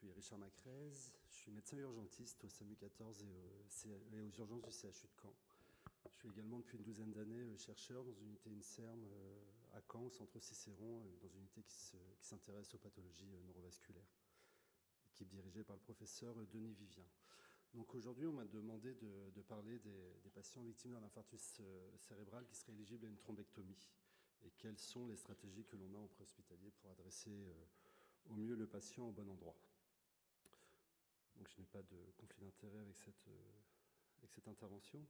suis Richard Macrez, je suis médecin urgentiste au SAMU 14 et aux urgences du CHU de Caen. Je suis également depuis une douzaine d'années chercheur dans une unité INSERM à Caen, au centre Cicéron, dans une unité qui s'intéresse aux pathologies neurovasculaires, équipe dirigée par le professeur Denis Vivien. Donc aujourd'hui, on m'a demandé de parler des patients victimes d'un infarctus cérébral qui seraient éligibles à une thrombectomie et quelles sont les stratégies que l'on a en préhospitalier pour adresser au mieux le patient au bon endroit. Donc je n'ai pas de conflit d'intérêt avec cette intervention.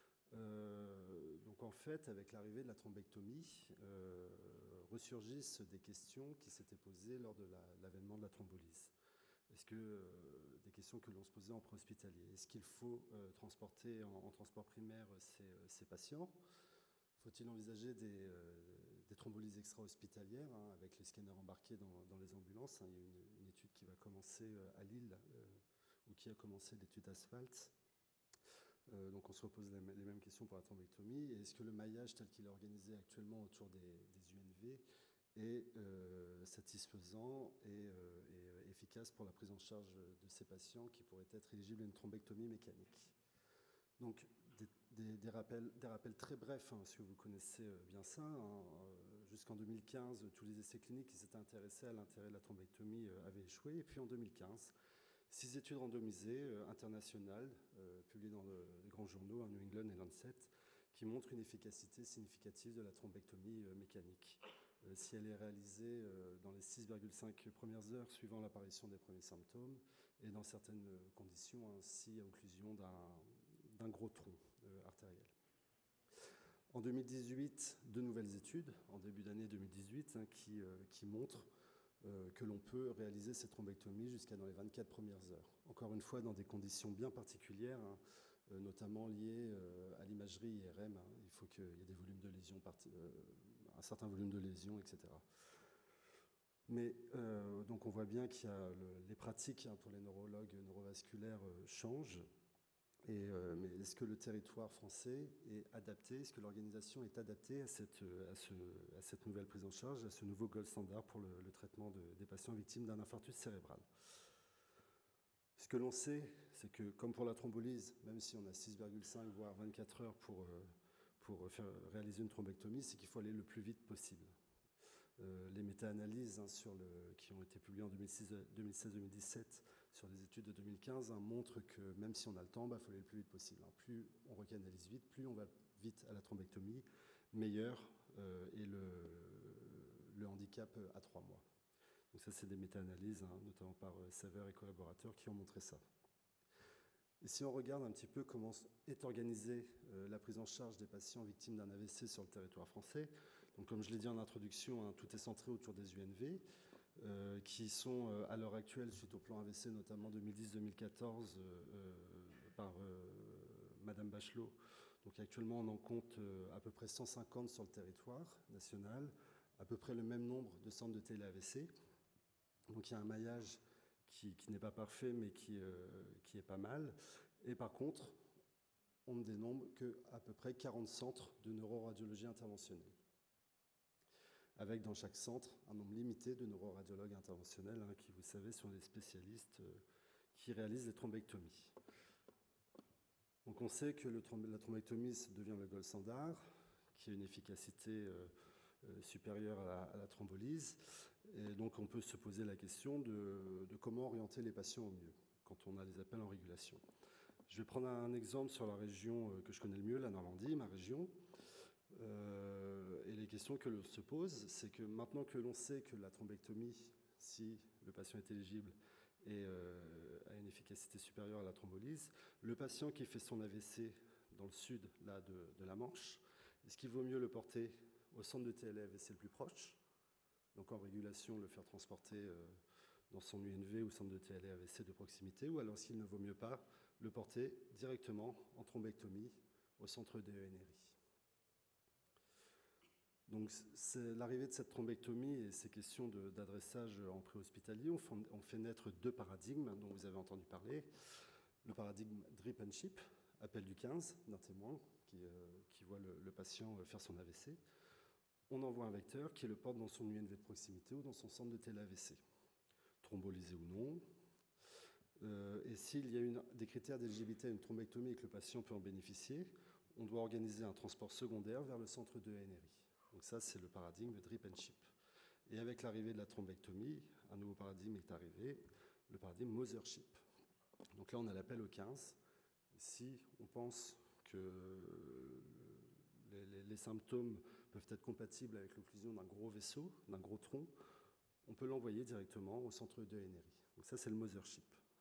Donc en fait, avec l'arrivée de la thrombectomie, ressurgissent des questions qui s'étaient posées lors de l'avènement de la thrombolyse. Est-ce que des questions que l'on se posait en préhospitalier? Est-ce qu'il faut transporter en transport primaire ces patients? Faut-il envisager des thrombolyses extra-hospitalières avec les scanners embarqués dans les ambulances? Il y a une étude qui va commencer à Lille, ou qui a commencé l'étude Asphalt. Donc on se repose les mêmes questions pour la thrombectomie. Est-ce que le maillage tel qu'il est organisé actuellement autour des UNV est satisfaisant et efficace pour la prise en charge de ces patients qui pourraient être éligibles à une thrombectomie mécanique? Donc des rappels très brefs, parce que vous connaissez bien ça. Jusqu'en 2015, tous les essais cliniques qui s'étaient intéressés à l'intérêt de la thrombectomie avaient échoué. Et puis en 2015, 6 études randomisées internationales, publiées dans les grands journaux, New England et Lancet, qui montrent une efficacité significative de la thrombectomie mécanique. Si elle est réalisée dans les 6,5 premières heures suivant l'apparition des premiers symptômes et dans certaines conditions, ainsi à occlusion d'un gros tronc artériel. En 2018, deux nouvelles études, en début d'année 2018, qui montrent que l'on peut réaliser cette thrombectomie jusqu'à dans les 24 premières heures. Encore une fois, dans des conditions bien particulières, notamment liées à l'imagerie IRM. Il faut qu'il y ait des volumes de lésions, un certain volume de lésions, etc. Mais donc on voit bien qu'il y a les pratiques pour les neurologues neurovasculaires changent. Mais est-ce que le territoire français est adapté? Est-ce que l'organisation est adaptée à cette nouvelle prise en charge, à ce nouveau gold standard pour le traitement des patients victimes d'un infarctus cérébral? Ce que l'on sait, c'est que comme pour la thrombolyse, même si on a 6,5 voire 24 heures pour réaliser une thrombectomie, c'est qu'il faut aller le plus vite possible. Les méta-analyses qui ont été publiées en 2016-2017 sur les études de 2015 montrent que même si on a le temps, il faut aller le plus vite possible. Plus on recanalise vite, plus on va vite à la thrombectomie, meilleur est le handicap à 3 mois. Donc ça, c'est des méta-analyses, notamment par Sever et collaborateurs, qui ont montré ça. Et si on regarde un petit peu comment est organisée la prise en charge des patients victimes d'un AVC sur le territoire français, donc comme je l'ai dit en introduction, tout est centré autour des UNV, qui sont à l'heure actuelle, suite au plan AVC, notamment 2010-2014, par Madame Bachelot. Donc actuellement, on en compte à peu près 150 sur le territoire national, à peu près le même nombre de centres de télé-AVC. Donc il y a un maillage qui n'est pas parfait, mais qui est pas mal. Et par contre, on ne dénombre qu'à peu près 40 centres de neuroradiologie interventionnelle, avec dans chaque centre un nombre limité de neuroradiologues interventionnels, qui, vous savez, sont des spécialistes qui réalisent les thrombectomies. Donc on sait que la thrombectomie devient le gold standard, qui a une efficacité supérieure à la thrombolyse. Et donc on peut se poser la question de comment orienter les patients au mieux quand on a des appels en régulation. Je vais prendre un exemple sur la région que je connais le mieux, la Normandie, ma région. Et les questions que l'on se pose, c'est que maintenant que l'on sait que la thrombectomie, si le patient est éligible, a une efficacité supérieure à la thrombolyse, le patient qui fait son AVC dans le sud de la Manche, est-ce qu'il vaut mieux le porter au centre de TLA-AVC le plus proche, donc en régulation, le faire transporter dans son UNV ou centre de TLA-AVC de proximité, ou alors s'il ne vaut mieux pas, le porter directement en thrombectomie au centre de ENRI. Donc c'est l'arrivée de cette thrombectomie et ces questions d'adressage en préhospitalier ont fait naître deux paradigmes dont vous avez entendu parler. Le paradigme drip and ship, appel du 15 d'un témoin qui voit le patient faire son AVC. On envoie un vecteur qui le porte dans son UNV de proximité ou dans son centre de télé-AVC, thrombolysé ou non. Et s'il y a des critères d'éligibilité à une thrombectomie et que le patient peut en bénéficier, on doit organiser un transport secondaire vers le centre de NRI. Donc ça, c'est le paradigme drip and ship. Et avec l'arrivée de la thrombectomie, un nouveau paradigme est arrivé, le paradigme Mothership. Donc là, on a l'appel au 15. Si on pense que les symptômes peuvent être compatibles avec l'occlusion d'un gros vaisseau, d'un gros tronc, on peut l'envoyer directement au centre de NRI. Donc ça, c'est le Mothership.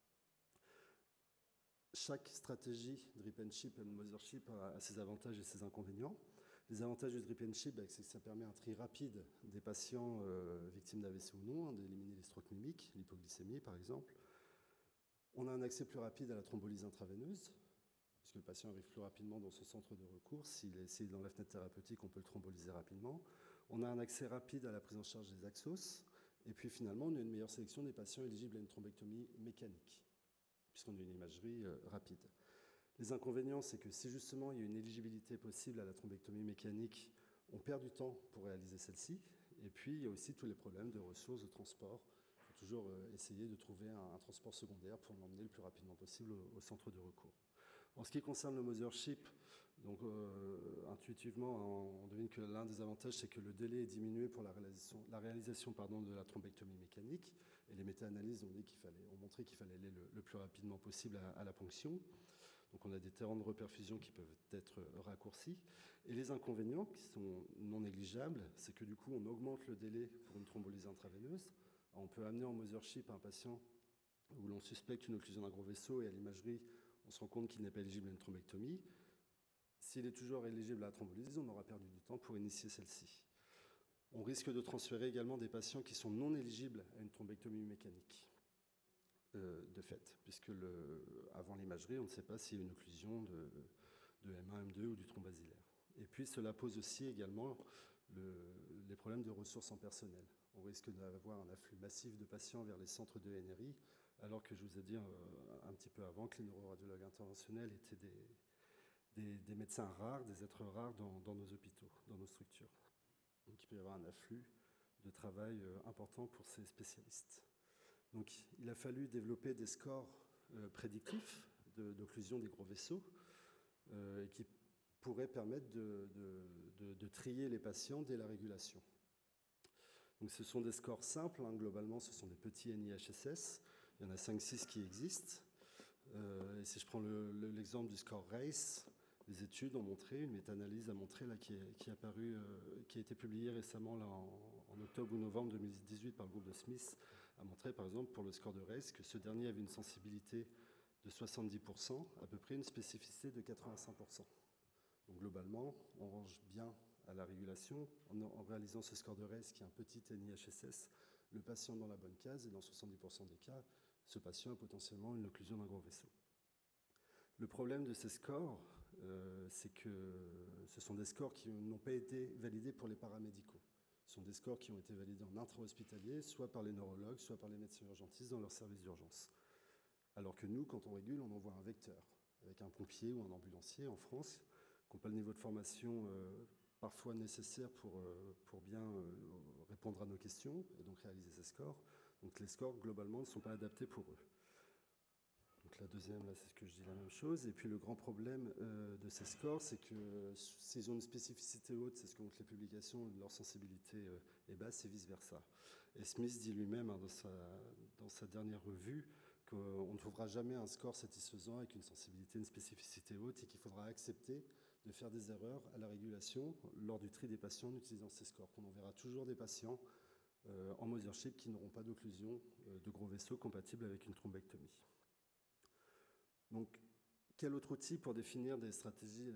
Chaque stratégie drip and ship et Mothership a ses avantages et ses inconvénients. Les avantages du drip and ship, c'est que ça permet un tri rapide des patients victimes d'AVC ou non, d'éliminer les strokes mimiques, l'hypoglycémie par exemple. On a un accès plus rapide à la thrombolyse intraveineuse, puisque le patient arrive plus rapidement dans son centre de recours. S'il est dans la fenêtre thérapeutique, on peut le thrombolyser rapidement. On a un accès rapide à la prise en charge des axos. Et puis finalement, on a une meilleure sélection des patients éligibles à une thrombectomie mécanique, puisqu'on a une imagerie rapide. Les inconvénients, c'est que si justement il y a une éligibilité possible à la thrombectomie mécanique, on perd du temps pour réaliser celle-ci. Et puis, il y a aussi tous les problèmes de ressources, de transport. Il faut toujours essayer de trouver un transport secondaire pour l'emmener le plus rapidement possible au centre de recours. En ce qui concerne le Mothership, donc intuitivement, on devine que l'un des avantages, c'est que le délai est diminué pour la réalisation de la thrombectomie mécanique. Et les méta-analyses ont montré qu'il fallait aller le plus rapidement possible à la ponction. Donc on a des terrains de reperfusion qui peuvent être raccourcis. Et les inconvénients, qui sont non négligeables, c'est que du coup, on augmente le délai pour une thrombolyse intraveineuse. Alors, on peut amener en Mothership un patient où l'on suspecte une occlusion d'un gros vaisseau et à l'imagerie, on se rend compte qu'il n'est pas éligible à une thrombectomie. S'il est toujours éligible à la thrombolyse, on aura perdu du temps pour initier celle-ci. On risque de transférer également des patients qui sont non éligibles à une thrombectomie mécanique, de fait, puisque avant l'imagerie, on ne sait pas s'il y a une occlusion de M1, M2 ou du tronc basilaire. Et puis cela pose aussi également les problèmes de ressources en personnel. On risque d'avoir un afflux massif de patients vers les centres de NRI, alors que je vous ai dit un petit peu avant que les neuroradiologues interventionnels étaient des médecins rares, des êtres rares dans nos hôpitaux, dans nos structures. Donc il peut y avoir un afflux de travail important pour ces spécialistes. Donc il a fallu développer des scores prédictifs d'occlusion des gros vaisseaux et qui pourraient permettre de trier les patients dès la régulation. Donc ce sont des scores simples, globalement ce sont des petits NIHSS, il y en a 5-6 qui existent. Et si je prends l'exemple du score RACE, les études ont montré, une méta-analyse a montré là, qui a été publiée récemment là, en octobre ou novembre 2018 par le groupe de Smith, a montré par exemple pour le score de RACE que ce dernier avait une sensibilité de 70%, à peu près une spécificité de 85%. Donc globalement, on range bien à la régulation en réalisant ce score de RACE qui est un petit NIHSS, le patient dans la bonne case et dans 70% des cas, ce patient a potentiellement une occlusion d'un gros vaisseau. Le problème de ces scores, c'est que ce sont des scores qui n'ont pas été validés pour les paramédicaux. Ce sont des scores qui ont été validés en intra-hospitalier, soit par les neurologues, soit par les médecins urgentistes dans leur service d'urgence. Alors que nous, quand on régule, on envoie un vecteur, avec un pompier ou un ambulancier en France, qui n'ont pas le niveau de formation parfois nécessaire pour bien répondre à nos questions et donc réaliser ces scores. Donc les scores, globalement, ne sont pas adaptés pour eux. Donc la deuxième, là, c'est ce que je dis la même chose. Et puis le grand problème de ces scores, c'est que s'ils ont une spécificité haute, c'est ce que montrent les publications, leur sensibilité est basse et vice-versa. Et Smith dit lui-même dans sa dernière revue qu'on ne trouvera jamais un score satisfaisant avec une sensibilité, une spécificité haute et qu'il faudra accepter de faire des erreurs à la régulation lors du tri des patients en utilisant ces scores. Qu'on enverra toujours des patients en Mothership qui n'auront pas d'occlusion de gros vaisseaux compatibles avec une thrombectomie. Donc, quel autre outil pour définir des stratégies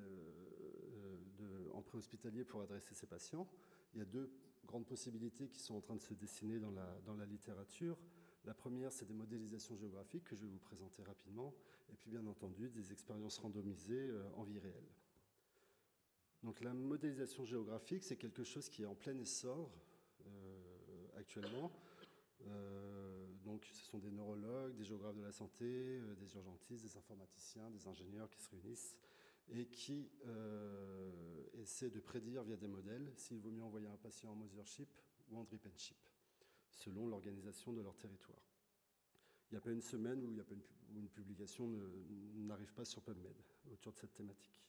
en préhospitalier pour adresser ces patients? Il y a deux grandes possibilités qui sont en train de se dessiner dans la littérature. La première, c'est des modélisations géographiques que je vais vous présenter rapidement, et puis bien entendu des expériences randomisées en vie réelle. Donc la modélisation géographique, c'est quelque chose qui est en plein essor actuellement. Donc ce sont des neurologues, des géographes de la santé, des urgentistes, des informaticiens, des ingénieurs qui se réunissent et qui essaient de prédire via des modèles s'il vaut mieux envoyer un patient en Mothership ou en drip and ship, selon l'organisation de leur territoire. il n'y a pas une semaine où une publication n'arrive pas sur PubMed autour de cette thématique.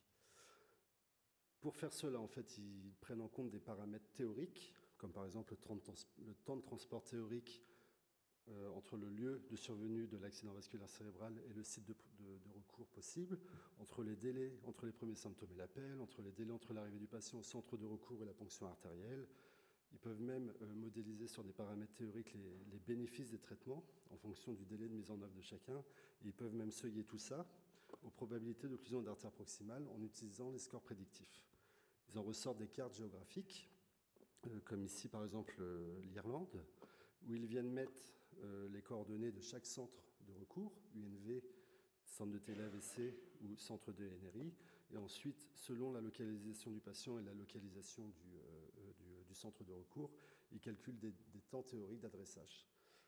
Pour faire cela, en fait, ils prennent en compte des paramètres théoriques, comme par exemple le temps de transport théorique entre le lieu de survenue de l'accident vasculaire cérébral et le site de recours possible, entre les délais entre les premiers symptômes et l'appel, entre les délais entre l'arrivée du patient au centre de recours et la ponction artérielle. Ils peuvent même modéliser sur des paramètres théoriques les bénéfices des traitements en fonction du délai de mise en œuvre de chacun. Et ils peuvent même seuiller tout ça aux probabilités d'occlusion d'artère proximale en utilisant les scores prédictifs. Ils en ressortent des cartes géographiques, comme ici par exemple l'Irlande, où ils viennent mettre les coordonnées de chaque centre de recours, UNV, centre de télé-AVC ou centre de NRI, et ensuite, selon la localisation du patient et la localisation du centre de recours, ils calculent des temps théoriques d'adressage.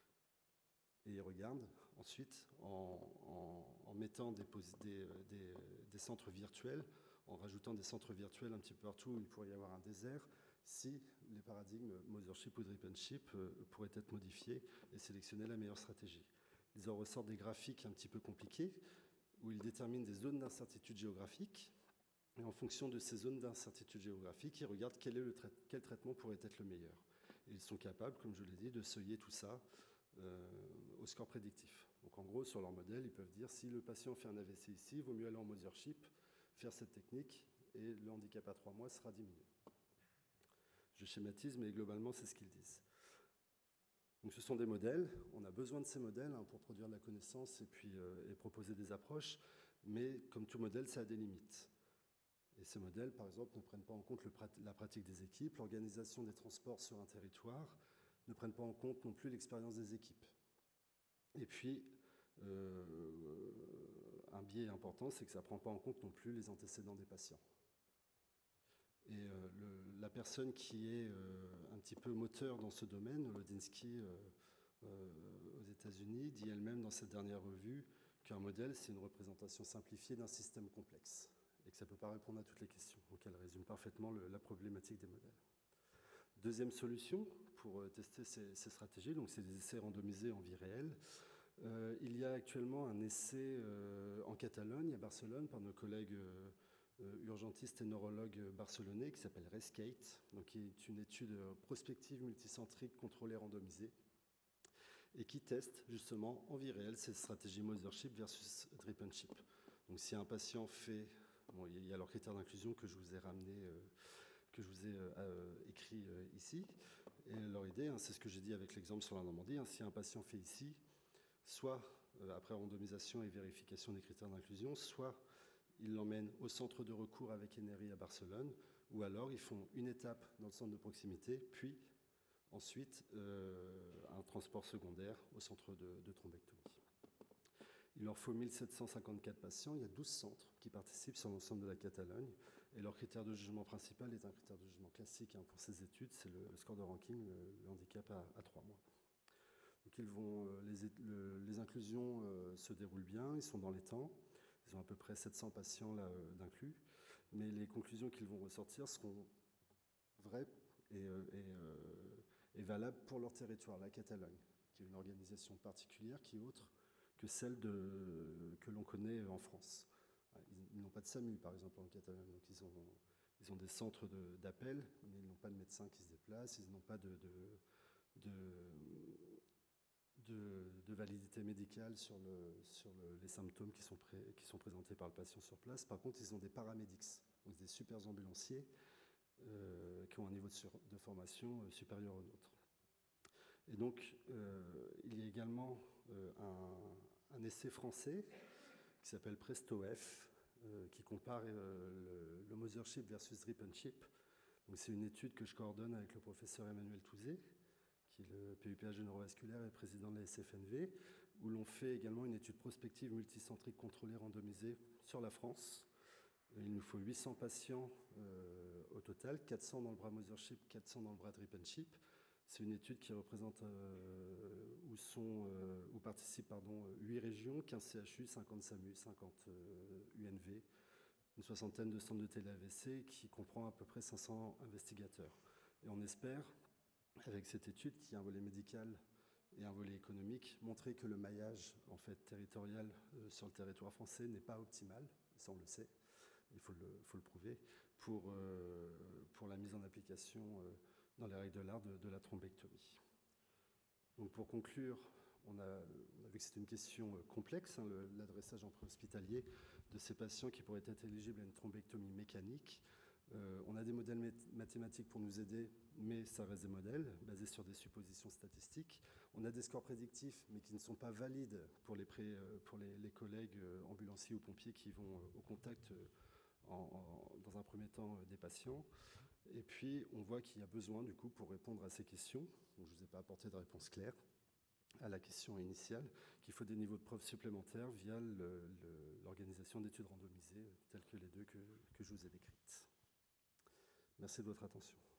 Et ils regardent ensuite, en mettant des centres virtuels, en rajoutant des centres virtuels un petit peu partout où il pourrait y avoir un désert, si les paradigmes Mothership ou Drip-and-Ship pourraient être modifiés et sélectionner la meilleure stratégie. Ils en ressortent des graphiques un petit peu compliqués, où ils déterminent des zones d'incertitude géographique, et en fonction de ces zones d'incertitude géographique, ils regardent quel traitement pourrait être le meilleur. Et ils sont capables, comme je l'ai dit, de seuiller tout ça au score prédictif. Donc en gros, sur leur modèle, ils peuvent dire si le patient fait un AVC ici, il vaut mieux aller en Mothership, faire cette technique, et le handicap à 3 mois sera diminué. Je schématise, mais globalement, c'est ce qu'ils disent. Donc ce sont des modèles, on a besoin de ces modèles pour produire de la connaissance et proposer des approches, mais comme tout modèle, ça a des limites. Et ces modèles, par exemple, ne prennent pas en compte la pratique des équipes, l'organisation des transports sur un territoire, ne prennent pas en compte non plus l'expérience des équipes. Et puis, un biais important, c'est que ça ne prend pas en compte non plus les antécédents des patients. Et la personne qui est un petit peu moteur dans ce domaine, Lodinsky aux États-Unis, dit elle-même dans cette dernière revue qu'un modèle, c'est une représentation simplifiée d'un système complexe et que ça ne peut pas répondre à toutes les questions. Donc elle résume parfaitement la problématique des modèles. Deuxième solution pour tester ces stratégies, donc c'est des essais randomisés en vie réelle. Il y a actuellement un essai en Catalogne, à Barcelone, par nos collègues urgentiste et neurologue barcelonais qui s'appelle RESCATE, donc qui est une étude prospective multicentrique contrôlée randomisée et qui teste justement en vie réelle ces stratégies Mothership versus Drip-and-Ship. Donc si un patient fait, bon, il y a leurs critères d'inclusion que je vous ai ramené, que je vous ai écrit ici, et leur idée, c'est ce que j'ai dit avec l'exemple sur la Normandie, si un patient fait ici, soit après randomisation et vérification des critères d'inclusion, soit ils l'emmènent au centre de recours avec NRI à Barcelone, ou alors ils font une étape dans le centre de proximité, puis ensuite un transport secondaire au centre de thrombectomie. Il leur faut 1754 patients, il y a 12 centres qui participent sur l'ensemble de la Catalogne, et leur critère de jugement principal est un critère de jugement classique pour ces études, c'est le score de ranking, le handicap à 3 mois. Donc les inclusions se déroulent bien, ils sont dans les temps. Ils ont à peu près 700 patients d'inclus, mais les conclusions qu'ils vont ressortir seront vraies et valables pour leur territoire, la Catalogne, qui est une organisation particulière qui est autre que celle que l'on connaît en France. Ils n'ont pas de SAMU, par exemple, en Catalogne, donc ils ont des centres d'appel, mais ils n'ont pas de médecins qui se déplacent, ils n'ont pas de validité médicale sur les symptômes qui sont présentés par le patient sur place. Par contre, ils ont des paramédics, donc des super ambulanciers qui ont un niveau de formation supérieur au nôtre. Et donc, il y a également un essai français qui s'appelle PrestoF, qui compare le Mothership versus Drip-and-Ship. Donc, c'est une étude que je coordonne avec le professeur Emmanuel Touzé, qui est le PUPH de neurovasculaire et président de la SFNV, où l'on fait également une étude prospective multicentrique contrôlée randomisée sur la France. Il nous faut 800 patients au total, 400 dans le bras Mothership, 400 dans le bras Drip-and-Ship. C'est une étude qui représente où participent 8 régions, 15 CHU, 50 SAMU, 50 UNV, une soixantaine de centres de télé-AVC qui comprend à peu près 500 investigateurs. Et on espère, avec cette étude, qu'il y a un volet médical et un volet économique, montrer que le maillage en fait, territorial sur le territoire français n'est pas optimal, ça on le sait, il faut le prouver, pour la mise en application dans les règles de l'art de la thrombectomie. Donc pour conclure, on a vu que c'est une question complexe, hein, l'adressage en préhospitalier de ces patients qui pourraient être éligibles à une thrombectomie mécanique. On a des modèles mathématiques pour nous aider, mais ça reste des modèles basés sur des suppositions statistiques. On a des scores prédictifs, mais qui ne sont pas valides pour les collègues ambulanciers ou pompiers qui vont au contact dans un premier temps des patients. Et puis, on voit qu'il y a besoin, du coup, pour répondre à ces questions, donc je ne vous ai pas apporté de réponse claire à la question initiale, qu'il faut des niveaux de preuves supplémentaires via l'organisation d'études randomisées, telles que les deux que je vous ai décrites. Merci de votre attention.